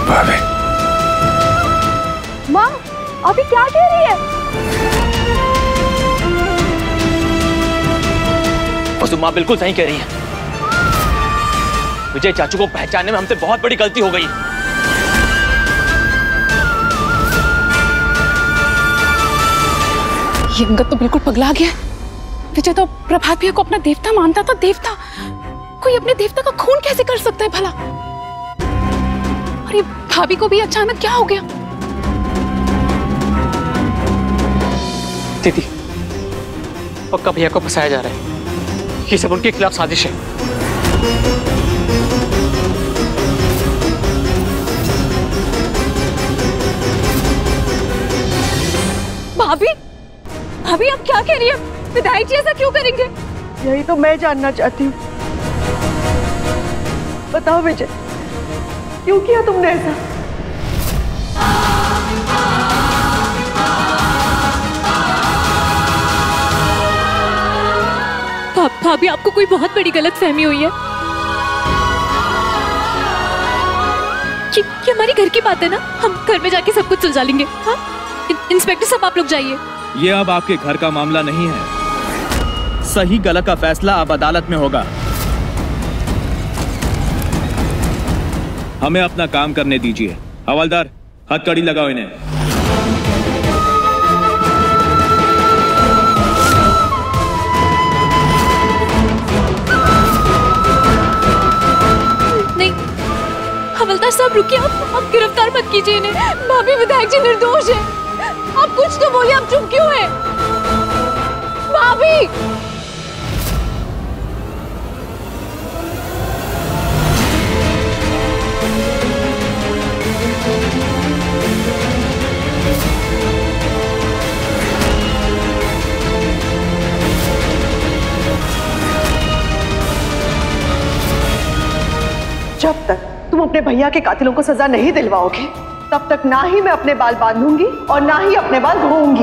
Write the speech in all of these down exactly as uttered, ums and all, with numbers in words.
भाभी। माँ अभी क्या कह रही है? वसु माँ बिल्कुल सही कह रही है। विजय चाचू को पहचानने में हमसे बहुत बड़ी गलती हो गई। ये अंगद तो बिल्कुल पगला गया। विजय तो प्रभात भैया को अपना देवता मानता था। देवता, कोई अपने देवता का खून कैसे कर सकता है भला? अरे भाभी को भी अचानक क्या हो गया? दीदी, पक्का भैया को फंसाया जा रहा है। ये सब उनके खिलाफ साजिश है। भाभी, भाभी आप क्या कह रही है? विधायक जी ऐसा क्यों करेंगे? यही तो मैं जानना चाहती हूँ। बताओ विजय, क्यों किया तुमने ऐसा? भाभी आपको कोई बहुत बड़ी गलत फहमी हुई है। कि, कि हमारी घर की बात है ना, हम घर में जाके सब कुछ सुलझा लेंगे। हाँ? इंस्पेक्टर साहब आप लोग जाइए। ये अब आपके घर का मामला नहीं है। सही गलत का फैसला अब अदालत में होगा। हमें अपना काम करने दीजिए। हवलदार, हथकड़ी लगाओ इन्हें। नहीं हवलदार साहब रुकिए, आप, आप गिरफ्तार मत कीजिए इन्हें। भाभी विधायक जी निर्दोष है। आप कुछ तो बोलिए, आप चुप क्यों हैं? भाभी जब तक तुम अपने भैया के कातिलों को सजा नहीं दिलवाओगे, तब तक ना ही मैं अपने बाल बांधूंगी और ना ही अपने बाल धोऊंगी।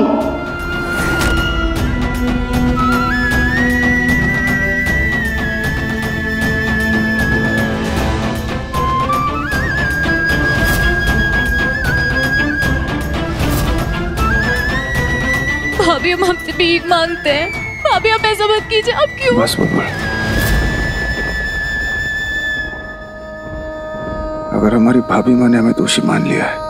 भाभी हम हमसे भीख मांगते हैं। भाभी आप ऐसा मत कीजिए। अब क्यों? बस बुलबुल, अगर हमारी भाभी माँ ने हमें दोषी मान लिया है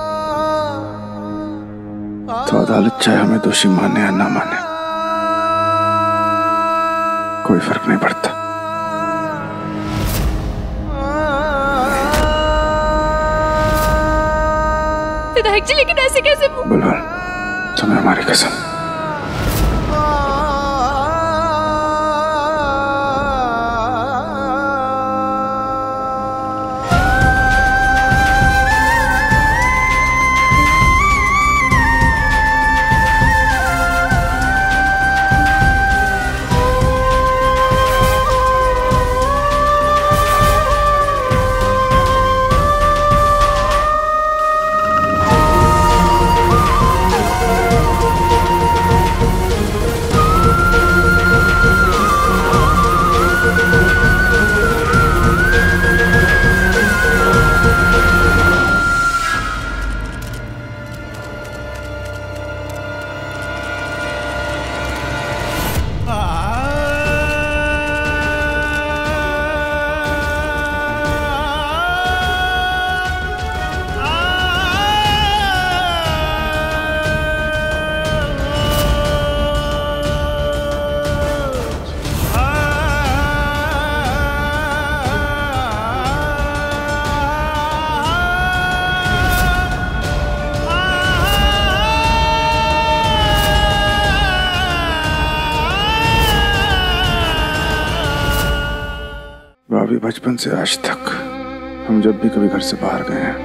तो अदालत चाहे हमें दोषी माने या ना माने, कोई फर्क नहीं पड़ता। विधायक जी लेकिन ऐसे कैसे? बुलबुल, तुम्हें हमारी कसम। भाभी, बचपन से आज तक हम जब भी कभी घर से बाहर गए हैं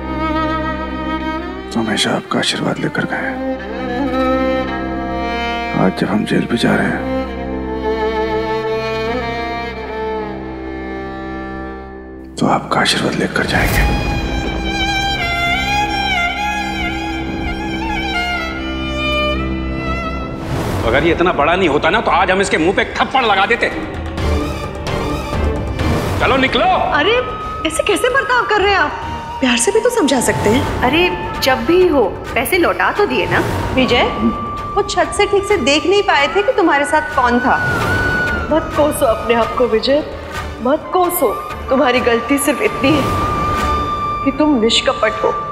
तो हमेशा आपका आशीर्वाद लेकर गए हैं। आज जब हम जेल भी जा रहे हैं तो आपका आशीर्वाद लेकर जाएंगे। अगर ये इतना बड़ा नहीं होता ना तो आज हम इसके मुंह पे एक थप्पड़ लगा देते। चलो निकलो। अरे ऐसे कैसे बर्ताव कर रहे हैं आप? प्यार से भी तो समझा सकते हैं। अरे जब भी हो पैसे लौटा तो दिए ना। विजय, वो छत से ठीक से देख नहीं पाए थे कि तुम्हारे साथ कौन था। मत कोसो अपने आप को विजय, मत कोसो। तुम्हारी गलती सिर्फ इतनी है कि तुम निष्कपट हो।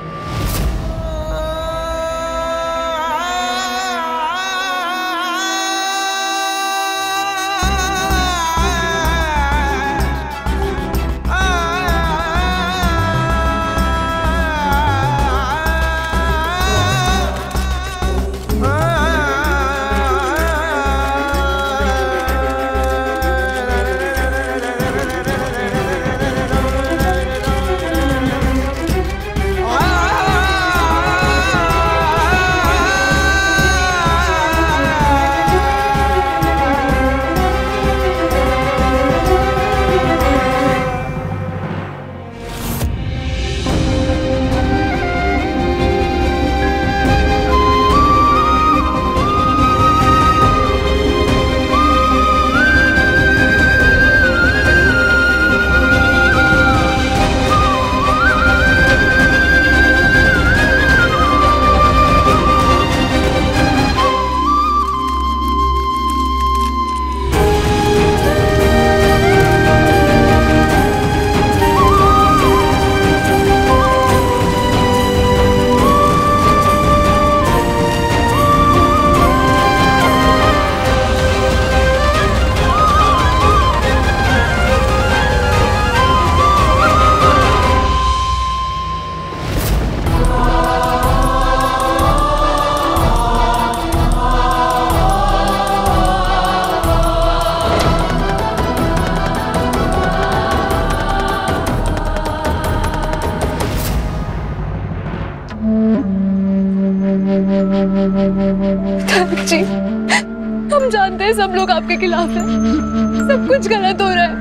जी, हम जानते हैं सब लोग आपके खिलाफ हैं, सब कुछ गलत हो रहा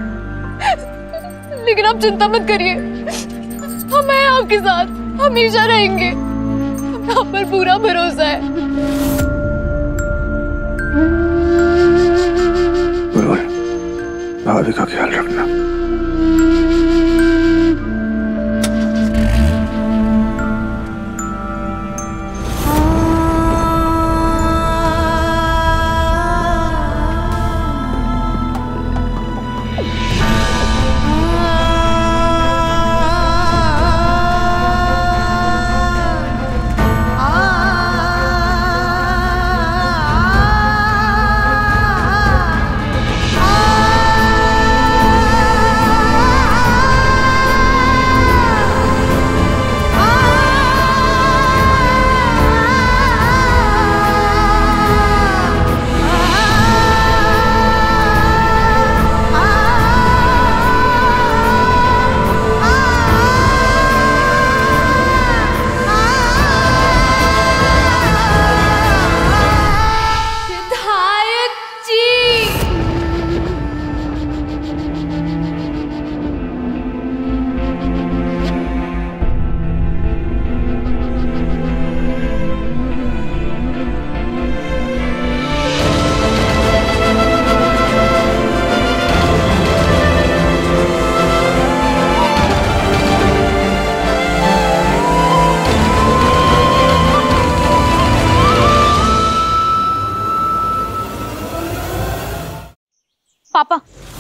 है, लेकिन आप चिंता मत करिए, हम हैं आपके साथ, हमेशा रहेंगे, आप पर पूरा भरोसा है। बुलबुल, भाभी का ख्याल रखना। पापा,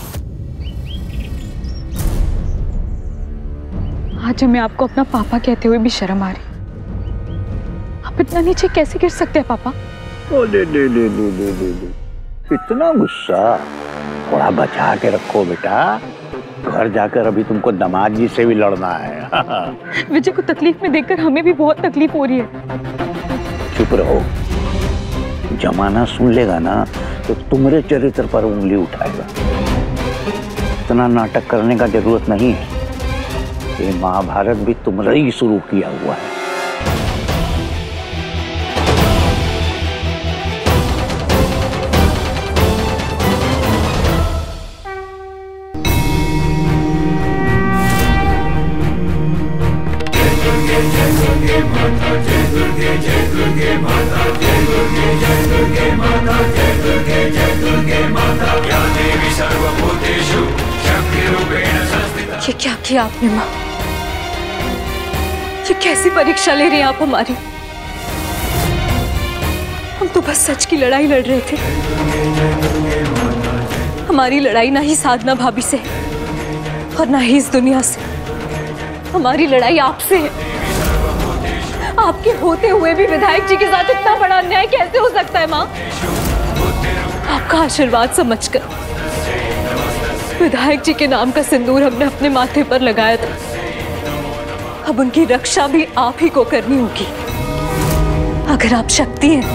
आज हमें आपको अपना पापा कहते हुए भी शर्म आ रही। आप इतना नीचे कैसे गिर सकते हैं पापा? ओ ले ले ले ले ले ले ले इतना गुस्सा थोड़ा बचा के रखो बेटा। घर जाकर अभी तुमको दामाद जी से भी लड़ना है। विजय को तकलीफ में देखकर हमें भी बहुत तकलीफ हो रही है। चुप रहो, जमाना सुन लेगा ना तो तुम्हारे चरित्र पर उंगली उठाएगा। इतना नाटक करने का जरूरत नहीं है। ये महाभारत भी तुमने ही शुरू किया हुआ है। ये क्या किया आपने माँ? ये कैसी परीक्षा ले रही हैं आप हमारी? हम तो बस सच की लड़ाई लड़ रहे थे। हमारी लड़ाई ना ही साधना भाभी से और ना ही इस दुनिया से। हमारी लड़ाई आपसे है। आपके होते हुए भी विधायक जी के साथ इतना बड़ा अन्याय कैसे हो सकता है माँ? आपका आशीर्वाद समझकर विधायक जी के नाम का सिंदूर हमने अपने माथे पर लगाया था। अब उनकी रक्षा भी आप ही को करनी होगी। अगर आप शक्ति हैं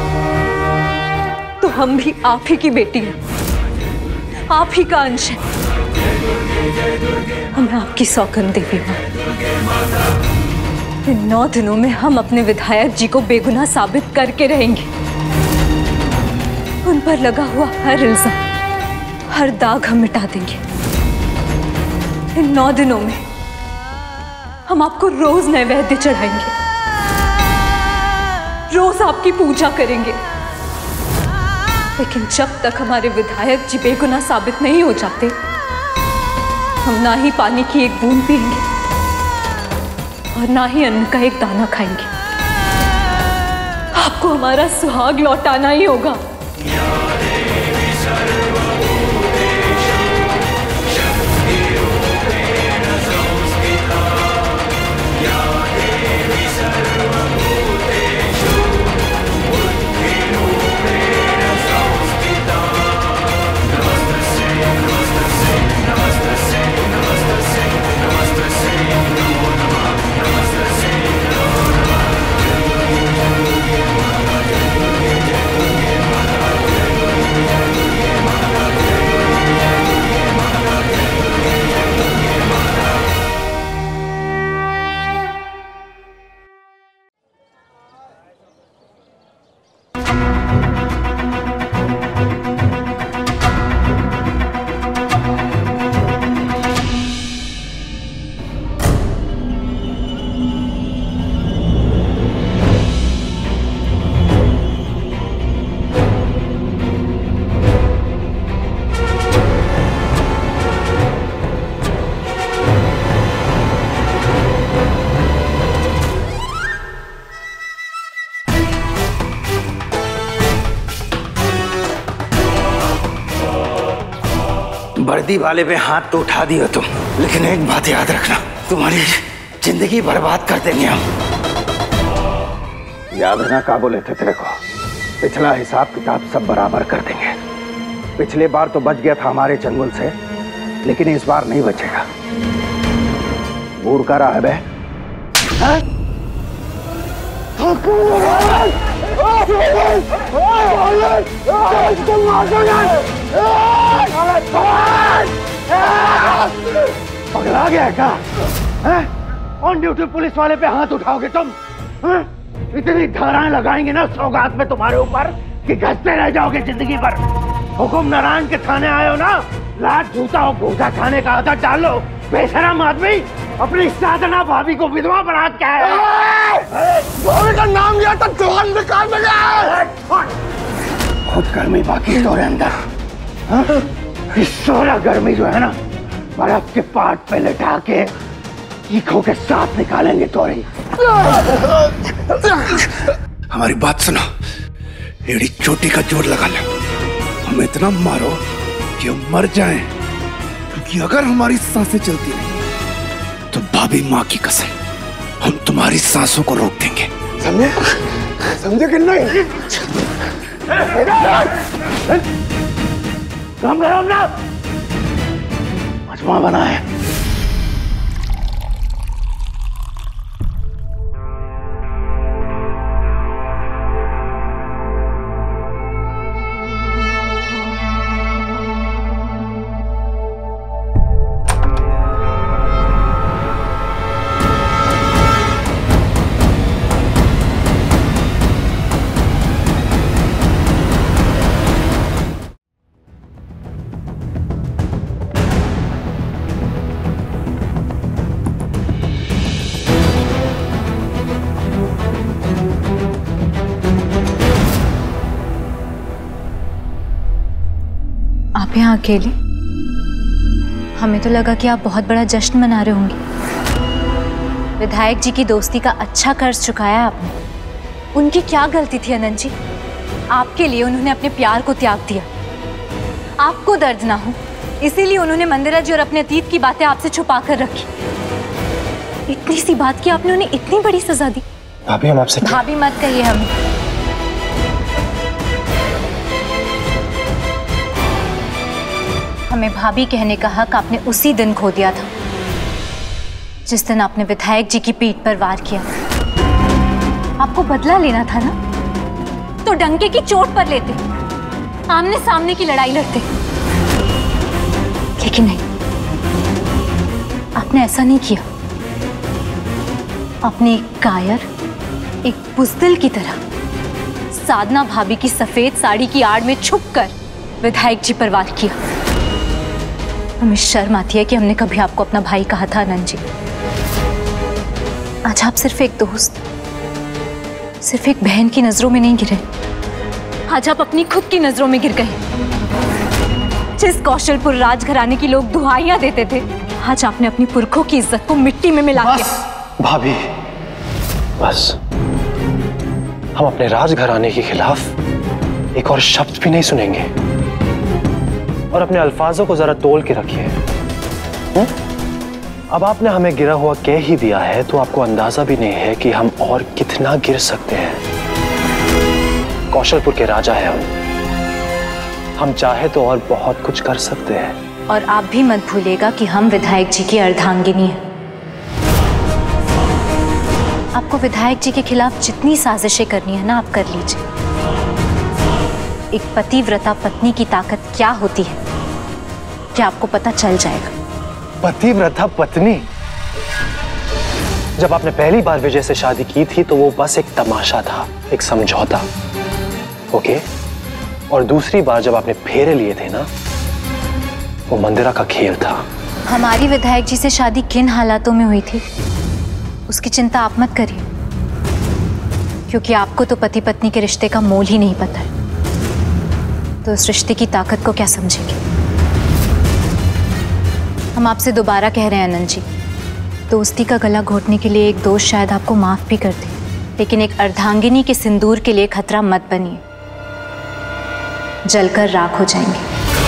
तो हम भी आप ही की बेटी हैं, आप ही का अंश है। हमें आपकी सौगंध देवी मां। इन नौ दिनों में हम अपने विधायक जी को बेगुनाह साबित करके रहेंगे। उन पर लगा हुआ हर इल्जाम, हर दाग हम मिटा देंगे। इन नौ दिनों में हम आपको रोज नैवेद्य चढ़ाएंगे, रोज आपकी पूजा करेंगे। लेकिन जब तक हमारे विधायक जी बेगुनाह साबित नहीं हो जाते, हम ना ही पानी की एक बूंद पिएंगे और ना ही अन्न का एक दाना खाएंगे। आपको हमारा सुहाग लौटाना ही होगा। वर्दी वाले पे हाथ तो उठा दिया तुम, लेकिन एक बात याद रखना, तुम्हारी जिंदगी बर्बाद कर देंगे हम। याद रखना क्या बोले थे तेरे को, पिछला हिसाब किताब सब बराबर कर देंगे। पिछले बार तो बच गया था हमारे चंगुल से, लेकिन इस बार नहीं बचेगा। बूढ़ का रहा है बे। पगला गया क्या? ऑन ड्यूटी पुलिस वाले पे हाथ उठाओगे तुम? है? इतनी धाराएं लगाएंगे ना सौगात में तुम्हारे ऊपर कि घसते रह जाओगे जिंदगी भर। हुकुम नारायण के थाने आए हो ना, लात जूता और भूसा खाने का आदत डाल लो। बेशरम आदमी, अपनी साधना भाभी को विधवा बना के आया। भाभी का नाम लिया तो जवान निकाल देगा। खुद गर्मी बाकी तोरे अंदर। इस सोलह गर्मी जो है ना, बर्फ के पाट पे लिटा के चीखों के साथ निकालेंगे तोरे। हमारी बात सुनो, एड़ी चोटी का जोर लगा लो। हम इतना मारो कि हम मर जाएं, क्योंकि अगर हमारी सांसें चलती नहीं तो भाभी माँ की कसम हम तुम्हारी सांसों को रोक देंगे। समझे? समझे कि नहीं? काम करो अपना, मजमा बना है। आप यहाँ अकेले? हमें तो लगा कि आप बहुत बड़ा जश्न मना रहे होंगे। विधायक जी की दोस्ती का अच्छा कर्ज चुकाया आपने। उनकी क्या गलती थी अनंत जी? आपके लिए उन्होंने अपने प्यार को त्याग दिया। आपको दर्द ना हो इसीलिए उन्होंने मंदिरा जी और अपने अतीत की बातें आपसे छुपा कर रखी। इतनी सी बात की आपने उन्हें इतनी बड़ी सजा दी। भाभी हम आपसे भाभी मत कहिए हमें। हमें भाभी कहने का हक आपने उसी दिन खो दिया था जिस दिन आपने विधायक जी की पीठ पर वार किया। आपको बदला लेना था ना, तो डंके की चोट पर लेते, आमने सामने की लड़ाई लड़ते। लेकिन नहीं, आपने ऐसा नहीं किया। आपने एक कायर, एक बुज़दिल की तरह साधना भाभी की सफेद साड़ी की आड़ में छुपकर विधायक जी पर वार किया। हमें शर्म आती है कि हमने कभी आपको अपना भाई कहा था अनंत जी। आज आप सिर्फ एक दोस्त, सिर्फ एक बहन की नजरों में नहीं गिरे, आज आप अपनी खुद की नजरों में गिर गए। जिस कौशलपुर राजघराने की लोग दुहाइयां देते थे, आज आपने अपनी पुरखों की इज्जत को मिट्टी में मिला दिया। भाभी बस, हम अपने राजघराने के खिलाफ एक और शब्द भी नहीं सुनेंगे। और अपने अल्फाजों को जरा तोल के रखिए। अब आपने हमें गिरा हुआ कह ही दिया है तो आपको अंदाजा भी नहीं है कि हम और कितना गिर सकते हैं। कौशलपुर के राजा हैं हम हम चाहे तो और बहुत कुछ कर सकते हैं। और आप भी मत भूलिएगा कि हम विधायक जी की अर्धांगिनी हैं। आपको विधायक जी के खिलाफ जितनी साजिशें करनी है ना, आप कर लीजिए। एक पतिव्रता पत्नी की ताकत क्या होती है क्या आपको पता चल जाएगा। पतिव्रता पत्नी? जब आपने पहली बार विजय से शादी की थी तो वो बस एक तमाशा था, एक समझौता, ओके? और दूसरी बार जब आपने फेरे लिए थे ना, वो मंदिरा का खेल था। हमारी विधायक जी से शादी किन हालातों में हुई थी उसकी चिंता आप मत करिए, क्योंकि आपको तो पति पत्नी के रिश्ते का मोल ही नहीं पता है, तो उस रिश्ते की ताकत को क्या समझेंगे। हम आपसे दोबारा कह रहे हैं अनंत जी, दोस्ती का गला घोटने के लिए एक दोस्त शायद आपको माफ भी कर दे, लेकिन एक अर्धांगिनी के सिंदूर के लिए खतरा मत बनिए, जलकर राख हो जाएंगे।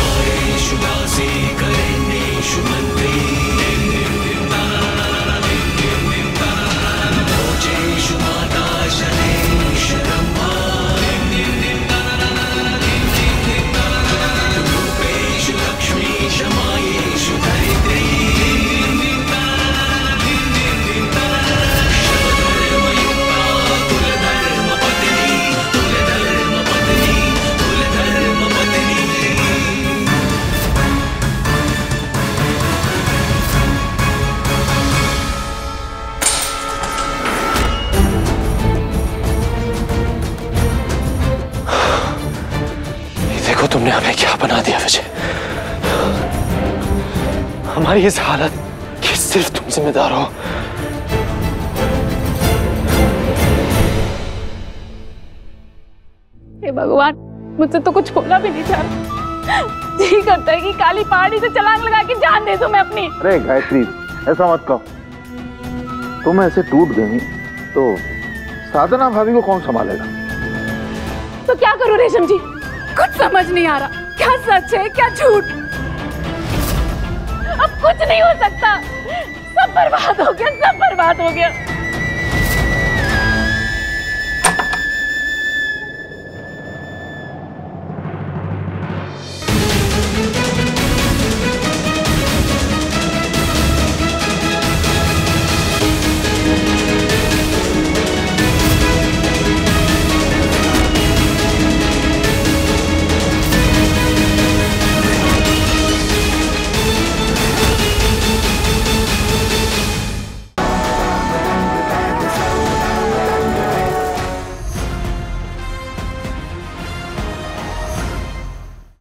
तुमने हमें क्या बना दिया विजय? हमारी इस हालत की सिर्फ तुम जिम्मेदार हो। हे भगवान, मुझसे तो कुछ होना भी नहीं जा रहा। जी करता है कि काली पहाड़ी से छलांग लगा के जान दे दूं मैं अपनी। अरे गायत्री, ऐसा मत कहो। तुम ऐसे टूट गई तो साधना भाभी को कौन संभालेगा? तो क्या करूं रेशम जी, कुछ समझ नहीं आ रहा, क्या सच है क्या झूठ। अब कुछ नहीं हो सकता, सब बर्बाद हो गया, सब बर्बाद हो गया।